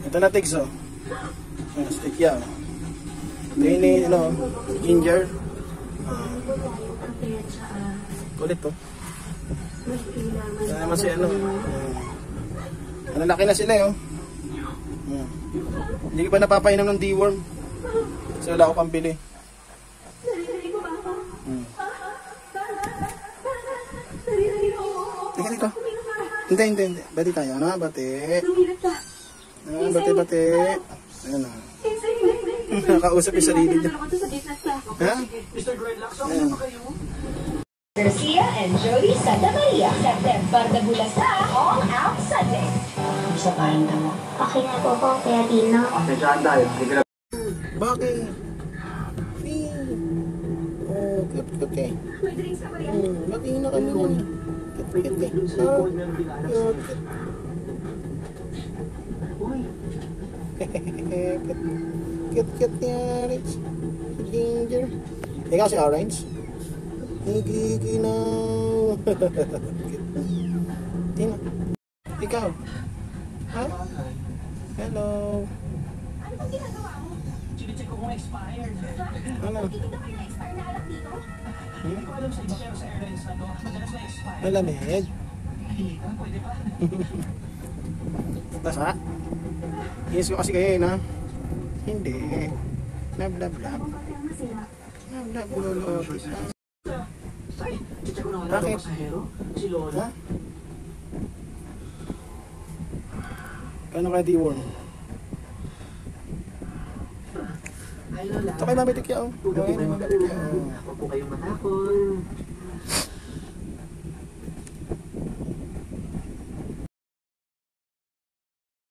Ito na tigs, oh. Stick yan. Ito yun, ano, ginger. Kulit, oh. Ito naman si, ano. Malalaki na sila, oh. Hindi ko pa napapainom ng deworm. Kasi wala ako pambili. Tika dito. Hindi. Bati tayo, ano? Bati. Bati. Ayan na. Nakausap yung sarili niya. Ha? Ayan. Garcia and Joey Santa Maria. September na bula sa All Out Sunday. Sa kain na mo. Okay na po po, Kuya Tino. Okay, dyan tayo. Bakit? Oh, cute eh. Bati na kami nun. Cute eh. Cute niya, Rich. Ginger. Ikaw si Orange? Higiginaw. Tina. Ikaw. Ha? Hello. Ano ba ginagawa mo? Chine-check ko kung expired. Ano? Hindi ka kayo na-expire na alak dito? Hindi ko alam sa iba pero sa airlines na to. Madalas na expired. Malamig. Pwede pa. Basa? Yes ko kasi kayo na. Hindi. Nablab. Ay, check ko na wala Bakit? ng pasahero. Si Lola. Ha? Kano kaya deworm? Ay, Lola. Ito kay Mami Tikya, oh. Huwag po kayong matakot.